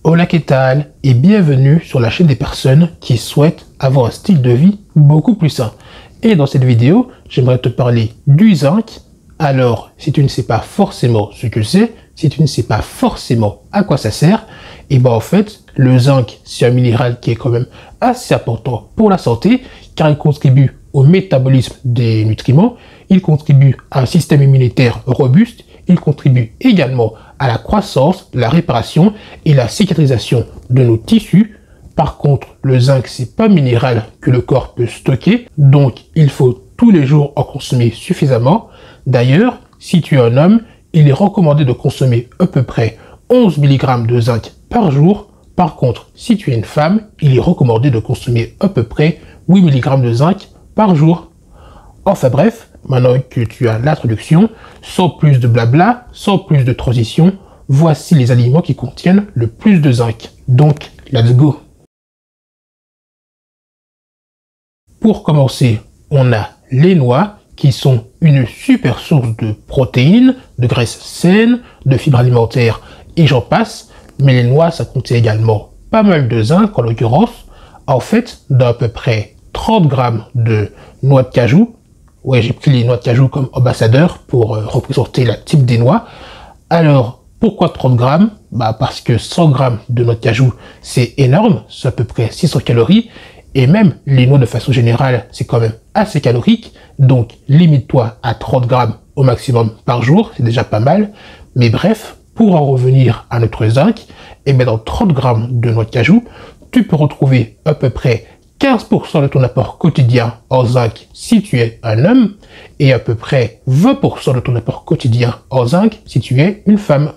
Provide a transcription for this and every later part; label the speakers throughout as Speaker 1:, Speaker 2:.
Speaker 1: Hola, ¿qué tal? Et bienvenue sur la chaîne des personnes qui souhaitent avoir un style de vie beaucoup plus sain. Et dans cette vidéo, j'aimerais te parler du zinc. Alors, si tu ne sais pas forcément ce que c'est, si tu ne sais pas forcément à quoi ça sert, et ben en fait, le zinc, c'est un minéral qui est quand même assez important pour la santé, car il contribue au métabolisme des nutriments, il contribue à un système immunitaire robuste, il contribue également à la croissance, la réparation et la cicatrisation de nos tissus. Par contre, le zinc, c'est pas un minéral que le corps peut stocker, donc il faut tous les jours en consommer suffisamment. D'ailleurs, si tu es un homme, il est recommandé de consommer à peu près 11 mg de zinc par jour. Par contre, si tu es une femme, il est recommandé de consommer à peu près 8 mg de zinc par jour. Enfin bref, maintenant que tu as l'introduction, sans plus de blabla, sans plus de transition, voici les aliments qui contiennent le plus de zinc. Donc, let's go! Pour commencer, on a les noix qui sont une super source de protéines, de graisses saines, de fibres alimentaires et j'en passe. Mais les noix, ça contient également pas mal de zinc en l'occurrence. En fait, dans à peu près 30 grammes de noix de cajou, ouais, j'ai pris les noix de cajou comme ambassadeur pour représenter la type des noix. Alors, pourquoi 30 grammes? Bah parce que 100 grammes de noix de cajou, c'est énorme, c'est à peu près 600 calories. Et même les noix de façon générale, c'est quand même assez calorique. Donc, limite-toi à 30 grammes au maximum par jour, c'est déjà pas mal. Mais bref, pour en revenir à notre zinc, et bien dans 30 grammes de noix de cajou, tu peux retrouver à peu près 15% de ton apport quotidien en zinc si tu es un homme et à peu près 20% de ton apport quotidien en zinc si tu es une femme.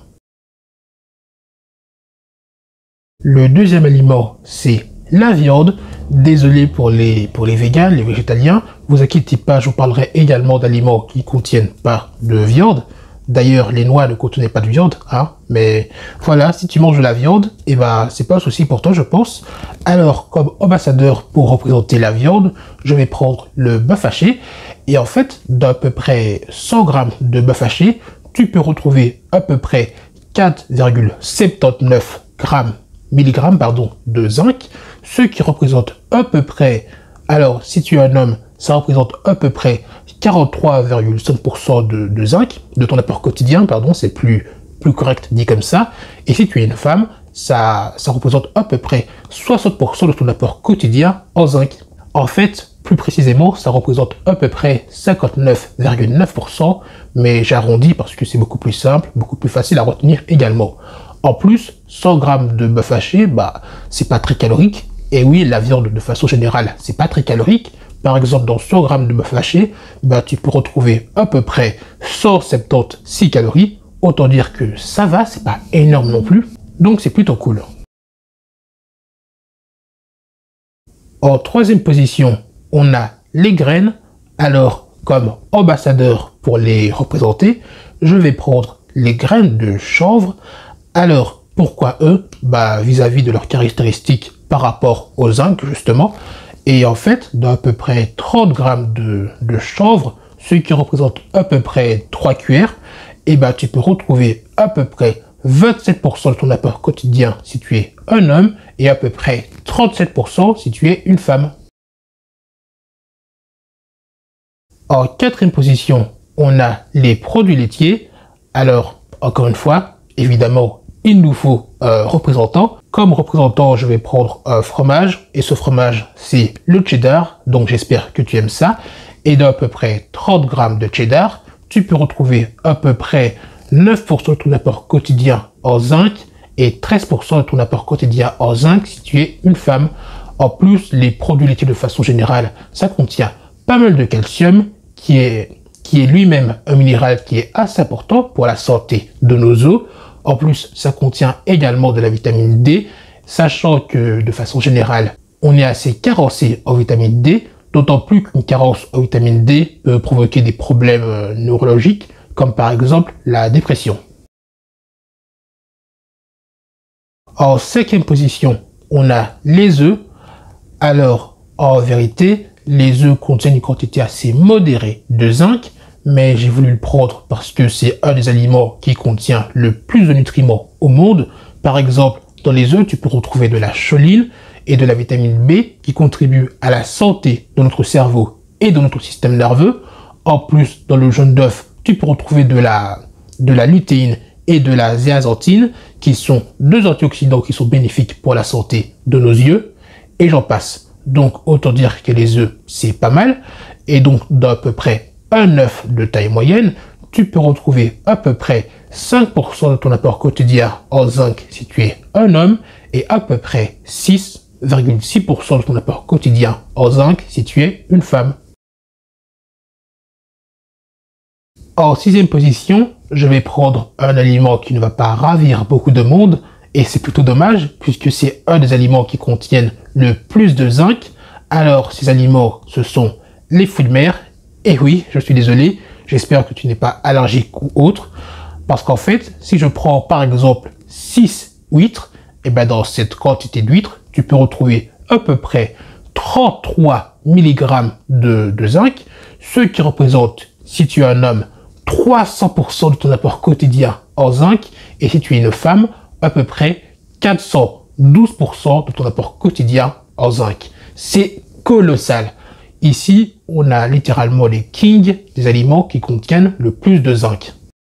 Speaker 1: Le deuxième aliment, c'est la viande. Désolé pour les véganes, les végétaliens, vous inquiétez pas, je vous parlerai également d'aliments qui contiennent pas de viande. D'ailleurs, les noix ne contenaient pas de viande, hein, mais voilà, si tu manges de la viande, et ben c'est pas un souci pour toi, je pense. Alors, comme ambassadeur pour représenter la viande, je vais prendre le bœuf haché. Et en fait, d'à peu près 100 grammes de bœuf haché, tu peux retrouver à peu près 4,79 milligrammes de zinc, ce qui représente à peu près, alors si tu es un homme, ça représente à peu près 43,5% de zinc, de ton apport quotidien, pardon, c'est plus correct dit comme ça. Et si tu es une femme, ça représente à peu près 60% de ton apport quotidien en zinc. En fait, plus précisément, ça représente à peu près 59,9%, mais j'arrondis parce que c'est beaucoup plus simple, beaucoup plus facile à retenir également. En plus, 100 grammes de bœuf haché, bah, c'est pas très calorique. Et oui, la viande, de façon générale, c'est pas très calorique. Par exemple, dans 100 grammes de bœuf haché, bah, tu peux retrouver à peu près 176 calories. Autant dire que ça va, c'est pas énorme non plus. Donc, c'est plutôt cool. En troisième position, on a les graines. Alors, comme ambassadeur pour les représenter, je vais prendre les graines de chanvre. Alors, pourquoi eux? Bah, vis-à-vis de leurs caractéristiques par rapport au zinc, justement. Et en fait, dans à peu près 30 grammes de chanvre, ce qui représente à peu près 3 cuillères, et bah, tu peux retrouver à peu près 27% de ton apport quotidien si tu es un homme et à peu près 37% si tu es une femme. En quatrième position, on a les produits laitiers. Alors, encore une fois, évidemment, il nous faut un représentant. Comme représentant, je vais prendre un fromage. Et ce fromage, c'est le cheddar. Donc, j'espère que tu aimes ça. Et dans à peu près 30 grammes de cheddar, tu peux retrouver à peu près 9% de ton apport quotidien en zinc et 13% de ton apport quotidien en zinc si tu es une femme. En plus, les produits laitiers de façon générale, ça contient pas mal de calcium qui est lui-même un minéral qui est assez important pour la santé de nos os. En plus, ça contient également de la vitamine D, sachant que de façon générale, on est assez carencé en vitamine D, d'autant plus qu'une carence en vitamine D peut provoquer des problèmes neurologiques, comme par exemple la dépression. En cinquième position, on a les œufs. Alors, en vérité, les œufs contiennent une quantité assez modérée de zinc, mais j'ai voulu le prendre parce que c'est un des aliments qui contient le plus de nutriments au monde. Par exemple, Dans les œufs, tu peux retrouver de la choline et de la vitamine B qui contribuent à la santé de notre cerveau et de notre système nerveux. En plus, dans le jaune d'œuf, tu peux retrouver de la lutéine et de la zéaxanthine qui sont deux antioxydants qui sont bénéfiques pour la santé de nos yeux. Et j'en passe. Donc, autant dire que les œufs, c'est pas mal. Et donc, dans à peu près un œuf de taille moyenne, tu peux retrouver à peu près 5% de ton apport quotidien en zinc si tu es un homme et à peu près 6,6% de ton apport quotidien en zinc si tu es une femme. En sixième position, je vais prendre un aliment qui ne va pas ravir beaucoup de monde et c'est plutôt dommage puisque c'est un des aliments qui contiennent le plus de zinc. Alors ces aliments, ce sont les fruits de mer. Et oui, je suis désolé, j'espère que tu n'es pas allergique ou autre. Parce qu'en fait, si je prends par exemple 6 huîtres, et ben dans cette quantité d'huîtres, tu peux retrouver à peu près 33 mg de zinc, ce qui représente, si tu es un homme, 300% de ton apport quotidien en zinc, et si tu es une femme, à peu près 412% de ton apport quotidien en zinc. C'est colossal. Ici, on a littéralement les kings des aliments qui contiennent le plus de zinc.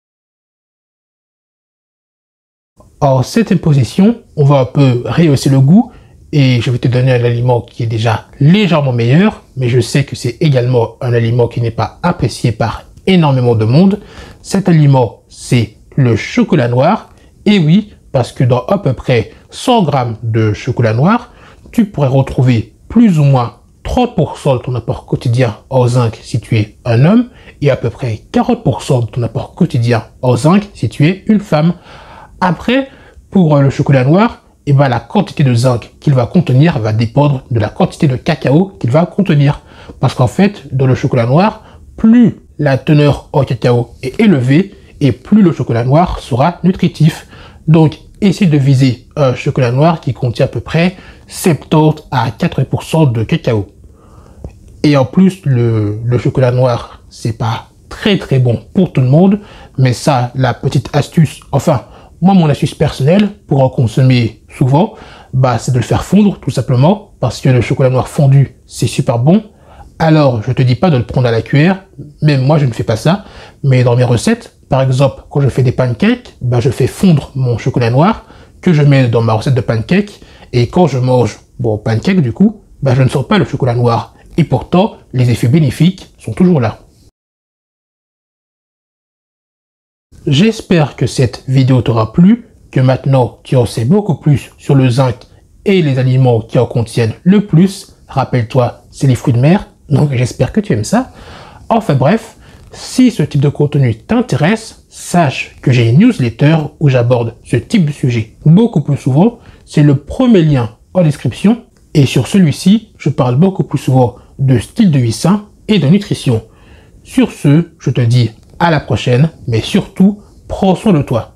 Speaker 1: En septième position, on va un peu rehausser le goût et je vais te donner un aliment qui est déjà légèrement meilleur, mais je sais que c'est également un aliment qui n'est pas apprécié par énormément de monde. Cet aliment, c'est le chocolat noir. Et oui, parce que dans à peu près 100 grammes de chocolat noir, tu pourrais retrouver plus ou moins 30% de ton apport quotidien en zinc si tu es un homme et à peu près 40% de ton apport quotidien en zinc si tu es une femme. Après, pour le chocolat noir, eh ben, la quantité de zinc qu'il va contenir va dépendre de la quantité de cacao qu'il va contenir. Parce qu'en fait, dans le chocolat noir, plus la teneur en cacao est élevée et plus le chocolat noir sera nutritif. Donc, essaye de viser un chocolat noir qui contient à peu près 70 à 80% de cacao. Et en plus, le chocolat noir, c'est pas très bon pour tout le monde. Mais ça, la petite astuce, enfin, moi, mon astuce personnelle pour en consommer souvent, bah, c'est de le faire fondre tout simplement parce que le chocolat noir fondu, c'est super bon. Alors, je te dis pas de le prendre à la cuillère, même moi, je ne fais pas ça. Mais dans mes recettes, par exemple, quand je fais des pancakes, bah, je fais fondre mon chocolat noir que je mets dans ma recette de pancakes. Et quand je mange mon pancake, du coup, bah, je ne sens pas le chocolat noir. Et pourtant, les effets bénéfiques sont toujours là. J'espère que cette vidéo t'aura plu, que maintenant tu en sais beaucoup plus sur le zinc et les aliments qui en contiennent le plus. Rappelle-toi, c'est les fruits de mer, donc j'espère que tu aimes ça. Enfin bref, si ce type de contenu t'intéresse, sache que j'ai une newsletter où j'aborde ce type de sujet beaucoup plus souvent. C'est le premier lien en description. Et sur celui-ci, je parle beaucoup plus souvent de style de vie sain et de nutrition. Sur ce, je te dis à la prochaine, mais surtout, prends soin de toi.